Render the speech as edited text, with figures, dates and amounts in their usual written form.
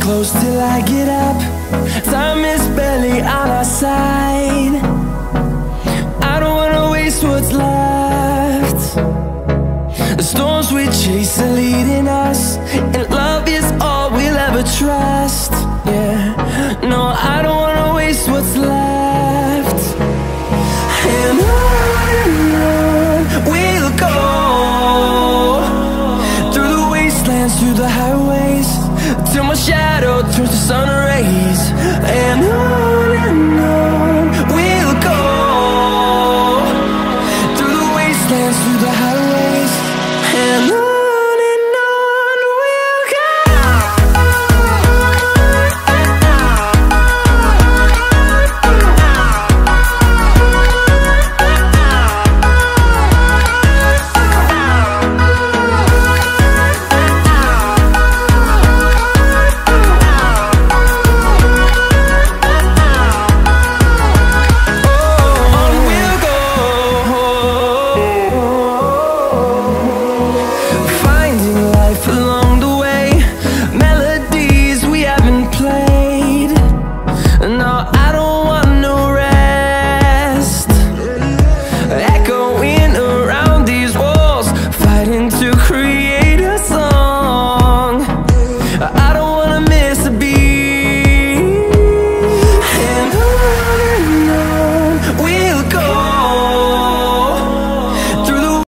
close till I get up. Time is barely on our side. I don't wanna waste what's left. The storms we chase are leading us, and love is all we'll ever trust. Yeah, no, I don't wanna waste what's left. And on we'll go, through the wastelands, through the highways, till my shadow turns to sun rays.